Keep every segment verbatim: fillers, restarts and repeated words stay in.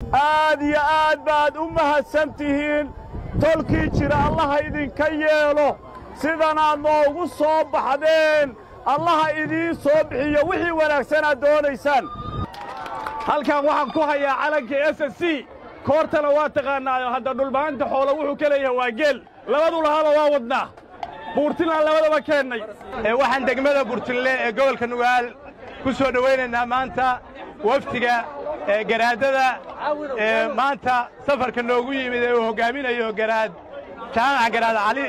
aad iyo aad baad u mahadsantihiin tolkii jira allaha idinka yeelo sidan aad noogu soo baxdeen allaha idiin soo bixiyo wixii wanaagsan aad doonaysaan halkan waxaan ku hayaa calanka s s c koortana waa taqaannaayo hadda dhulbaanta xoolo wuxuu ka leeyahay waa geel labadu lahaba waa wadnaa buurtinlaan labadaba keennay waxaan degmada burtinle ee gobolka nugaal ku soo dhowaynaynaa maanta wafdiga garaadada maanta safarka noogu yimid ee uu hoggaaminayo garaad jaamac garaad cali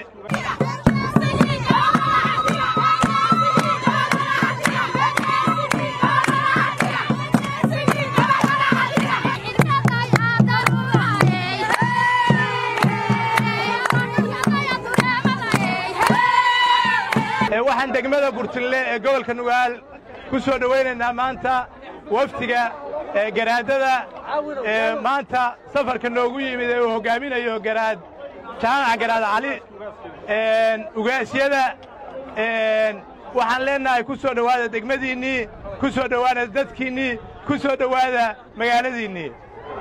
waxaan degmada burtinle ee gobolka nugaal ku soo dhowaynaynaa maanta wafdiga garaadada maanta safarka noogu yimid ee uu hoggaaminayo garaad jaamac garaad cali ugaasyada waxaan leennahay ku soo dhowaada degmadiinnii ku soo dhowaada dadkiinnii ku soo dhowaada magaaladiinnii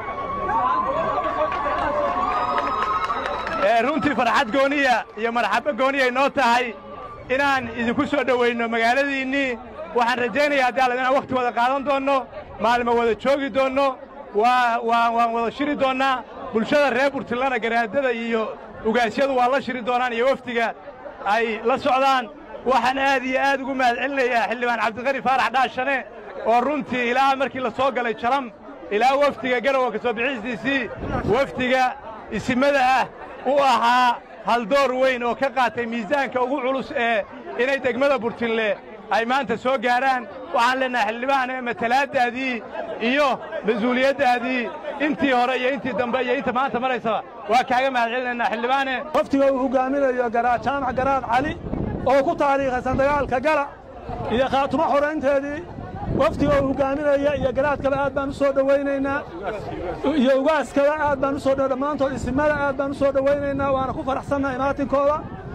runtii farxad gooniya iyo marxabbo gooniya inoo tahay inaan idinku soo dhowayno magaaladiinnii waxaan rajaynayaa haddii alla inaan wakhti wada qaadan doonno maalmo wada joogi doonno waan wada shiri doonnaa bulshada reer burtinlana garaadada iyo ugaasyadu waa la shiri doonaan iyo wafdiga ay la socdaan waxaan aad iyo aad ugu mahadcelinayaa xildhibaan cabdiqani faarax dhaashane oo runtii ilaa markii la soo galay jalam ilaa wafdiga garowa ka soo bixistiisii wafdiga isimada ah u ahaa haldoor weyn oo ka qaatay miisaanka ugu culus ee inay degmada burtinle ay maanta soo gaaraan waxaan leennahay xildhibaane matalaaddaadii iyo mas-uuliyaddaadii intii hore iyo intii dambe iyo inta maanta maraysaba waa kaaga mahadcelinaynaa xildhibaane waftiga uu hogaaminayo garaad jaamac garaad cali oo ku taariikhaysan dagaalka gala iyo khaatumo xoraynteedii waftiga uu hogaaminaya iyo garaadkaba aad baan u soo dhowaynaynaa iyo ugaaskaba aad baan u soo dhow dhammaantood isimada aad baan u soo dhowaynaynaa waana ku faraxsannahay imaatinkooda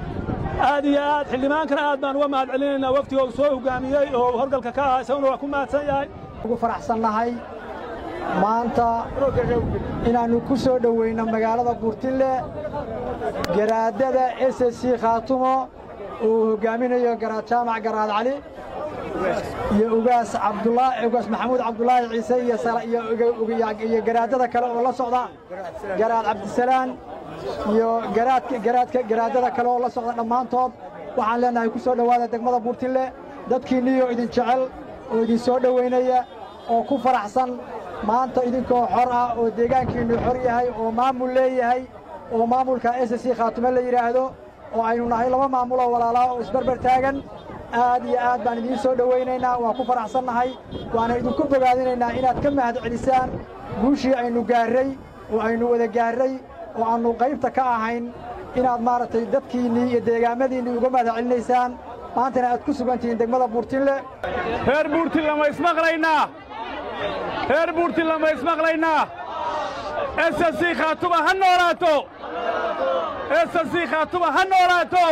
aad iyo aad xildhibaankana aad baan uga mahadcelinaynaa waftiga uu soo hoggaamiyey oo horgalka ka ahaa isaguna waa ku mahadsan yahay ugu faraxsannahay maanta inaannu ku soo dhowayno magaalada burtinle garaadada s s c khaatumo uu hoggaaminayo garaad jaamac garaad cali iyo ugaas cabdulaahi ugaas maxamuud cabdulaahi ciise iyo iyo garaadada kale oo la socda garaad cabdisalaan iyo garaadka garaadka garaadada kale oo la socda dhammaantood waxaan leenahay ku soo dhowaada degmada burtinle dadkiinniyo idin jecel oo idin soo dhowaynaya oo ku faraxsan maanta idinkoo xor ah oo deegaankiinnu xor yahay oo maamul leeyahay oo maamulka s s c khaatumo la yidhaahdo oo aynu nahay laba maamuloo walaalaa oo isbarbar taagan aad iyo aad baan idiin soo dhowaynaynaa waan ku faraxsannahay waana idinku bogaadinaynaa inaad ka mahad celisaan guushii aynu gaarray oo aynu wada gaarray oo aannu qaybta ka ahayn inaad maaragtay dadkiinnii iyo deegaamadiinnii uga mahad celinaysaan maantana aad ku sugantihiin degmada burtinle reer buurtinle ma ismaqlaynaa reer buurtinle ma ismaqlaynaa s s c khaatuma ha noolaato s s c khaatuma ha noolaato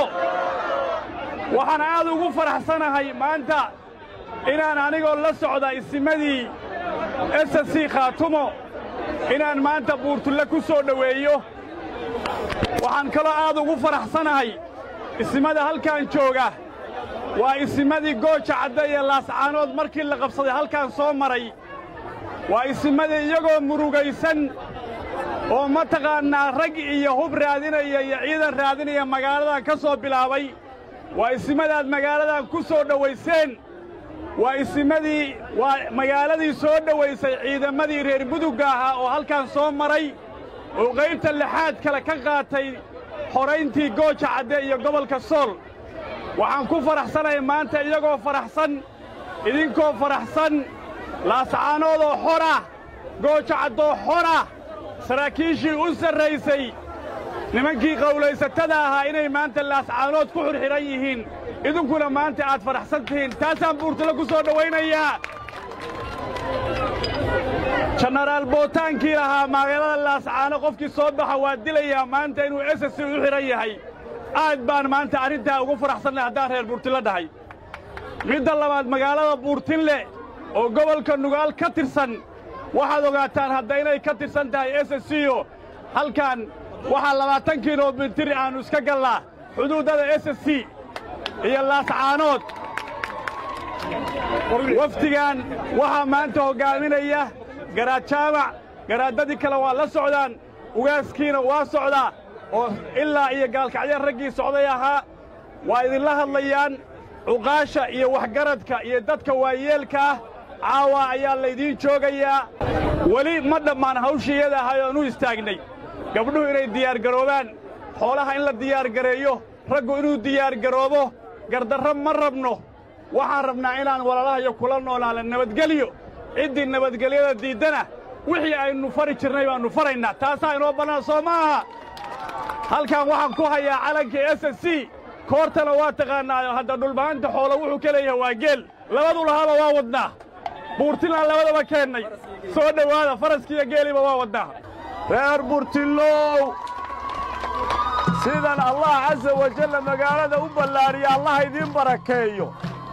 waxaan aad ugu faraxsanahay maanta inaan anigoo la socda isimadii s s c khaatumo inaan maanta buurtinle ku soo dhoweeyo waxaan kaloo aad ugu faraxsanahay isimada halkan jooga waa isimadii gooja cadda iyo laascaanood markii la qabsaday halkan soo maray waa isimadii iyagoo murugaysan oo mataqaannaa rag iyo hub raadinaya iyo ciidan raadinaya magaaladan ka soo bilaabay waa isimadaad magaaladan ku soo dhowayseen waa isimadii waa magaaladii soo dhowaysay ciidamadii reer mudugga ahaa oo halkan soo maray oo qaybta lixaad kale ka qaatay xorayntii gooja cadde iyo gobolka sool waxaan ku faraxsanahay maanta iyagoo faraxsan idinkoo faraxsan laascaanoodoo xora gooja caddoo xora saraakiishii u sarraysay nimankii qawlaysatada ahaa inay maanta laascaanood ku xirxihan yihiin idinkuna maanta aad faraxsan tihiin taasaan buurtinle ku soo dhowaynayaa jenaraal bootaankii lahaa magaalada laascaano qofkii soo baxa waa dilayaa maanta inuu s s c u xidhan yahay aad baan maanta arrintaa ugu faraxsannay haddaan reer buurtinle dhahay midda labaad magaalada buurtinle oo gobolka nugaal ka tirsan waxaad ogaataan hadda inay ka tirsan tahay S S C o halkan waxaa labaatan kilomitir aanu iska gallaa xuduuddada S S C iyo laascaanood wafdigan waxaa maanta hoggaaminaya garaad jaamac garaaddadii kale waa la socdaan ugaaskiina waa socdaa oo ilaa iyo gaalkacyo raggii socday ahaa waa idinla hadlayaan cuqaasha iyo waxgaradka iyo dadka waayeelka ah caawa ayaa laydiin joogayaa weli ma dhammaan hawshii iyada ahay oan u istaagnay gabdhuhu inay diyaargaroobaan xoolaha in la diyaargareeyo raggu inuu diyaargaroobo gardarro ma rabno waxaan rabnaa inaan walaalahayo kula noolaala nabadgelyo ciddii nabadgelyada diiddana wixii aynu fari jirnay baannu faraynaa taasaa inoo bannaan soo ma aha halkan waxaan ku hayaa calankii S S C koortana waa taqaannaayo hadda dhulbahanta xoolo wuxuu ka leeyahay waa geel labadu lahaaba waa wadnaa buurtilaan labadaba keennay soo dhowaada faraskiiyo geeliba waa wadnaa reer buurtillow sidan allah casa wajalla magaalada u ballaariya allah idiin barakeeyo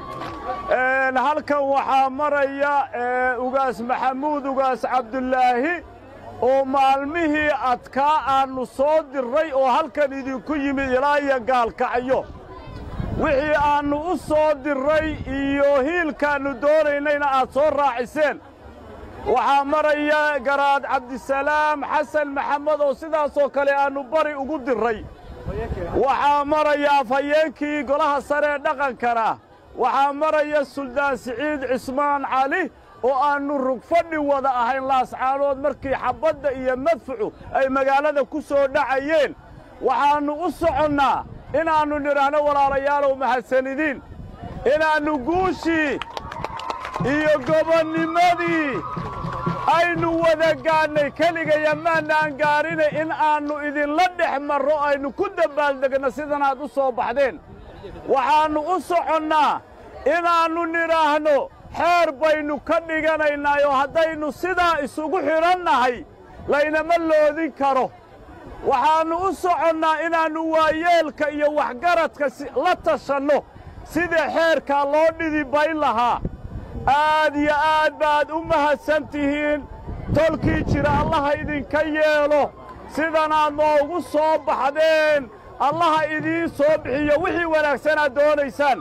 halkan waxaa maraya ugaas maxamuud ugaas cabdulaahi oo maalmihii adkaa aannu soo dirray oo halkan idinku yimid ilaa iyo gaalkacyo wixii aannu u soo dirray iyo hiilkaannu doonaynayna aad soo raaciseen waxaa maraya garaad cabdisalaam xasan maxamed oo sidaasoo kale aannu bari ugu dirray waxaa maraya afhayeenkii golaha sare ee dhaqankana waxaa maraya suldaan siciid cismaan cali oo aannu rugfadhi wada ahayn laascaanood markii xabbadda iyo madfucu ay magaalada ku soo dhacayeen waxaannu u soconnaa inaannu nidhaahno walaalayaalow mahadsanidiin inaannu guushii iyo gobonnimadii aynu wada gaadhnay keligaya maannaan gaarine in aannu idinla dhex marro aynu ku dabbaaldegno sidanaad u soo baxdeen waxaannu u soconnaa inaannu nidhaahno xeer baynu ka dhiganaynaayo haddaynu sidaa isugu xidhannahay laynama loodin karo waxaannu u soconnaa inaannu waayeelka iyo waxgaradka la tashanno sidii xeerkaa loo dhidibayn lahaa aad iyo aad baad u mahadsan tihiin tolkii jira allaha idinka yeelo sidanaad noogu soo baxdeen allaha idiin soo bixiyo wixii wanaagsanaad doonaysaan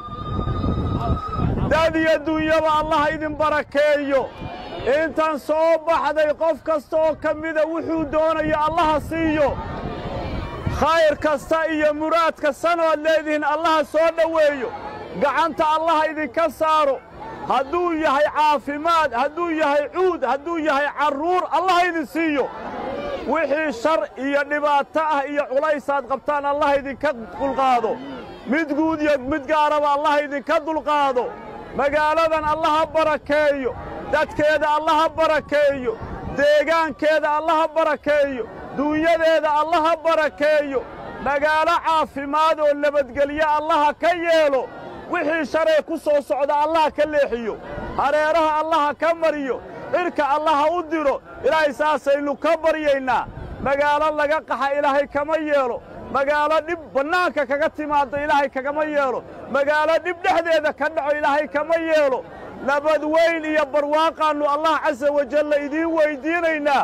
dad iyo dunyaba allaha idin barakeeyo intan soo baxday qof kasta oo ka mida wuxuu doonayo allaha siiyo khayr kasta iyo muraad kastanood leedihiin allaha soo dhoweeyo gacanta allaha idinka saaro hadduu yahay caafimaad hadduu yahay cuud hadduu yahay carruur allaha idin siiyo wixii shar iyo dhibaato ah iyo culaysaad qabtaan allaha idinka dulqaado mid guud iyo mid gaaraba allaha idinka dulqaado magaaladan allaha barakeeyo dadkeeda allaha barakeeyo deegaankeeda allaha barakeeyo duunyadeeda allaha barakeeyo magaalo caafimaad oo nabadgelyo allaha ka yeelo wixii sharee ku soo socda allaha ka leexiyo hareeraha allaha ka mariyo cirka allaha u diro ilaahay saasaynu ka baryaynaa magaalo laga qaxa ilaahay kama yeelo magaalo dhib bannaanka kaga timaadda ilaahay kagama yeelo magaalo dhib dhexdeeda ka dhaco ilaahay kama yeelo nabad weyn iyo barwaaqaannu allah casa wajalla idiin weyddiinaynaa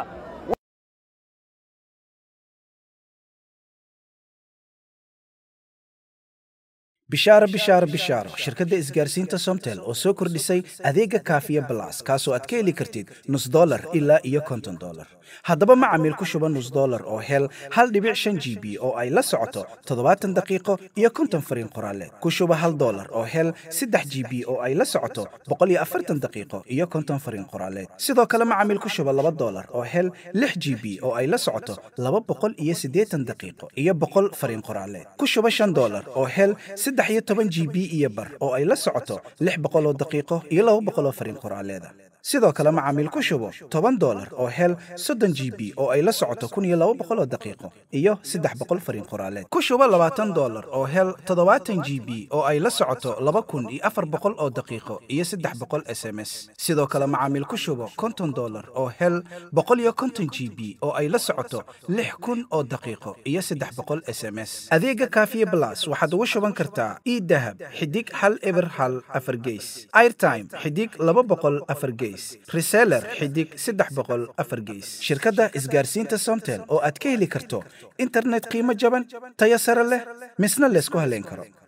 bishaaro bishaaro bishaaro shirkadda isgaarsiinta somtel oo soo kordhisay adeega kaafiya balas kaasoo aad ka heli kartid nus dolar ilaa iyo konton dolar haddaba macamiil ku shuba nus dolar oo hel hal dhibic shan g b oo ay la socoto toddobaatan daqiiqo iyo konton fariin qoraaleed ku shuba hal dolar oo hel saddex g b oo ay la socoto boqol iyo afartan daqiiqo iyo konton fariin qoraaleed sidoo kale macamiil ku shuba laba dolar oo hel lix g b oo ay la socoto laba boqol iyo siddeetan daqiiqo iyo boqol fariin qoraaleed ku shuba shan dolar oo hel saddex iyo toban g b iyo bar oo ay la socoto lix boqol oo daqiiqo iyo laba boqol oo fariin qoraaleeda sidoo kale macaamiil ku shubo toban dolar oo hel soddon g b oo ay la socoto kun iyo laba boqol oo daqiiqo iyo saddex boqol fariin qoraaleed ku shubo labaatan dolar oo hel toddobaatan g b oo ay la socoto laba kun iyo afar boqol oo daqiiqo iyo saddex boqol s m s sidoo kale macaamiil ku shubo konton dolar oo hel boqol iyo konton g b oo ay la socoto lix kun oo daqiiqo iyo saddex boqol s m s adeega kaafiye plus waxaad ugu shuban kartaa idahab xidig hal eber hal afar geys airtime xidig laba boqol afar geys gees reseller xidig saddex boqol afar gees shirkadda isgaarsiinta Somtel oo aad ka heli karto internet qiimo jaban tayo sare leh misna la isku haleyn karo